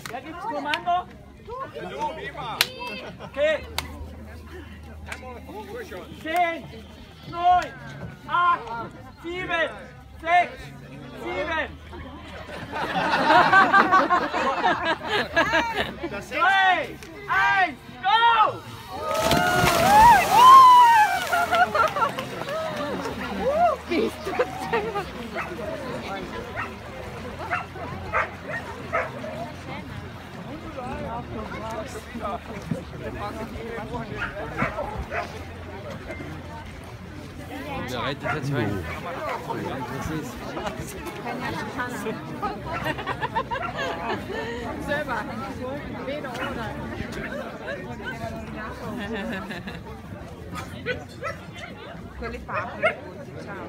Wer gibt's Kommando? Okay. 10, 9, 8, 7, 6, 7. 3, 1, go! Bist du selber? Der reitet jetzt weg. Selber. Weder oder. Quelli fatti. Ciao.